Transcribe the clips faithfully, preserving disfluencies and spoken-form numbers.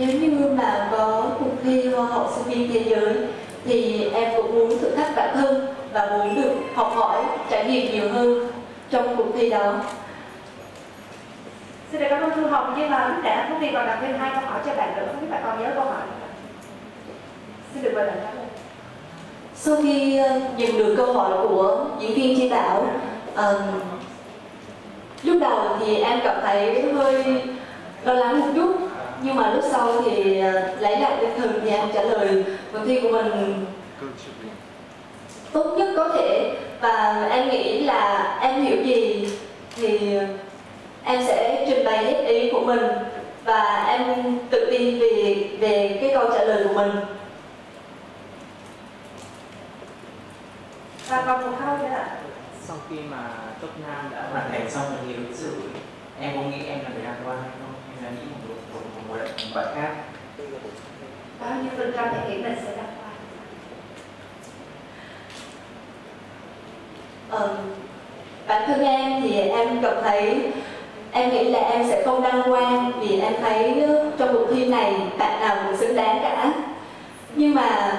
nếu như mà có cuộc thi Hoa hậu sinh viên thế giới thì em cũng muốn thử thách bản thân và muốn được học hỏi, trải nghiệm nhiều hơn trong cuộc thi đó. Xin được cảm ơn Thu Hồng, nhưng mà lúc nãy Phú Vi còn đặt thêm hai câu hỏi cho bạn nữa, không biết bạn còn nhớ câu hỏi không? Xin được mời bạn trả lời. Sau khi nhận được câu hỏi của diễn viên Chi Bảo, uh, lúc đầu thì em cảm thấy hơi lo lắng một chút, nhưng mà lúc sau thì lấy lại tinh thần và em trả lời cuộc thi của mình tốt nhất có thể. Và em nghĩ là em hiểu gì thì em sẽ trình bày hết ý của mình và em tự tin về về cái câu trả lời của mình. Và còn một câu nữa ạ. Sau khi mà top năm đã hoàn thành xong phần nhiều ứng xử, em có nghĩ em là người đăng quang hay không? Em đã nghĩ một một một một bạn khác. Bao nhiêu phần trăm để nghĩ mình sẽ đăng quang? Ờ, bản thân em thì em cảm thấy em nghĩ là em sẽ không đăng quang vì em thấy trong cuộc thi này bạn nào cũng xứng đáng cả. Nhưng mà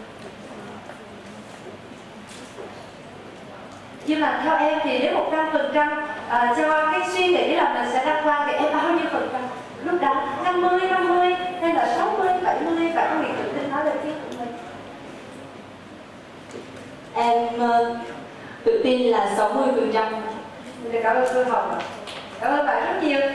Nhưng mà theo em thì nếu một trăm phần trăm cho cái suy nghĩ là mình sẽ đăng quang thì em bao nhiêu phần trăm? Lúc đó năm mươi, năm mươi hay là sáu mươi, bảy mươi, bạn có nghĩ tự tin nói lời trước của mình? Em uh, tự tin là sáu mươi phần trăm. Mình cảm ơn Thu Hồng. Cảm ơn bạn rất nhiều.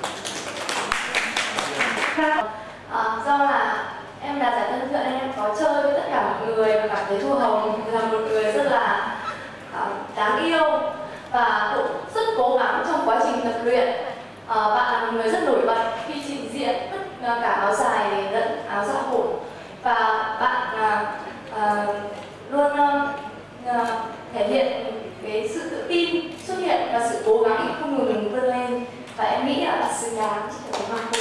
À, do là em là giải thân thiện nên em có chơi với tất cả mọi người và cảm thấy Thu Hồng là một người rất là uh, đáng yêu và cũng rất cố gắng trong quá trình tập luyện. Uh, bạn là một người rất nổi bật khi trình diễn tất cả áo dài lẫn áo dạ hội, và bạn uh, uh, luôn uh, uh, thể hiện cái sự tự tin xuất hiện và sự cố gắng không ngừng vươn lên, và em nghĩ là xứng đáng để được mang